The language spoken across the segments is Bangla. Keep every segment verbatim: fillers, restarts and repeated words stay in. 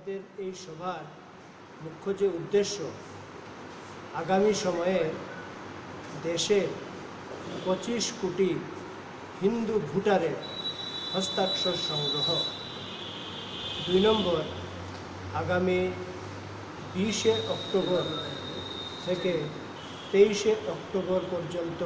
আমাদের এই সভার মুখ্য যে উদ্দেশ্য আগামী সময়ে দেশে পঁচিশ কোটি হিন্দু ভোটারের হস্তাক্ষর সংগ্রহ। দুই নম্বর, আগামী বিশে অক্টোবর থেকে তেইশে অক্টোবর পর্যন্ত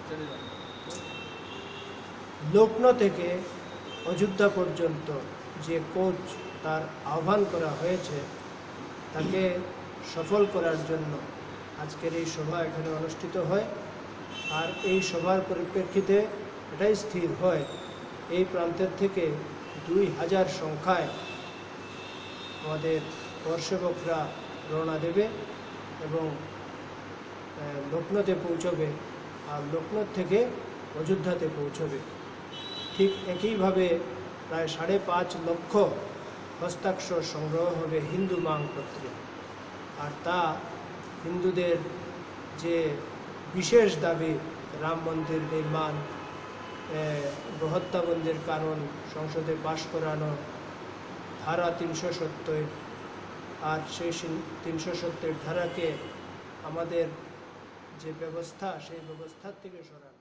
লক্ষ্ণৌ থেকে অযোধ্যা পর্যন্ত যে কোচ তার আহ্বান করা হয়েছে তাকে সফল করার জন্য আজকের এই সভা এখানে অনুষ্ঠিত হয়। আর এই সভার পরিপ্রেক্ষিতে এটাই স্থির হয় এই প্রান্তের থেকে দুই হাজার সংখ্যায় আমাদের পরসেবকরা রওনা দেবে এবং লক্ষ্ণৌতে পৌঁছবে, আর লক্ষ্ণৌ থেকে অযোধ্যাতে পৌঁছবে। ঠিক একইভাবে প্রায় সাড়ে পাঁচ লক্ষ হস্তাক্ষর সংগ্রহ হবে হিন্দু মাংপত্রে। আর তা হিন্দুদের যে বিশেষ দাবি, রাম মন্দির নির্মাণ, গহত্যাবন্দির কানুন সংসদে পাশ করানো, ধারা তিনশো সত্তর, আর সেই তিনশো সত্তর ধারাকে আমাদের যে ব্যবস্থা সেই ব্যবস্থার থেকে সরানো।